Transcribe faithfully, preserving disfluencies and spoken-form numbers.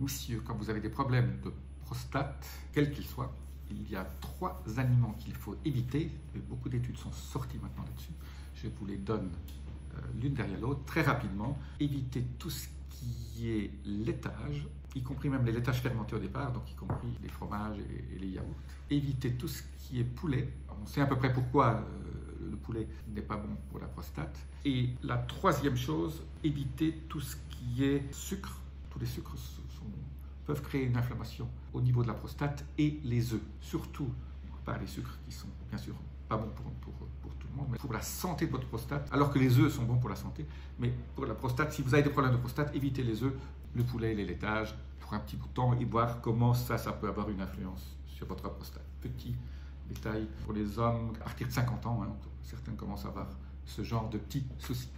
ou si quand vous avez des problèmes de prostate, quels qu'ils soient, il y a trois aliments qu'il faut éviter. Et beaucoup d'études sont sorties maintenant là-dessus. Je vous les donne euh, l'une derrière l'autre, très rapidement. Évitez tout ce qui est laitage, y compris même les laitages fermentés au départ, donc y compris les fromages et, et les yaourts. Évitez tout ce qui est poulet. On sait à peu près pourquoi euh, le poulet n'est pas bon pour la prostate. Et la troisième chose, évitez tout ce qui est sucre. Tous les sucres sont, peuvent créer une inflammation au niveau de la prostate, et les œufs, surtout par les sucres qui sont bien sûr pas bons pour, pour, pour tout le monde, mais pour la santé de votre prostate, alors que les œufs sont bons pour la santé, mais pour la prostate, si vous avez des problèmes de prostate, évitez les œufs, le poulet et les laitages pour un petit bout de temps et voir comment ça, ça peut avoir une influence sur votre prostate. Petit détail pour les hommes, à partir de cinquante ans, hein, certains commencent à avoir ce genre de petits soucis.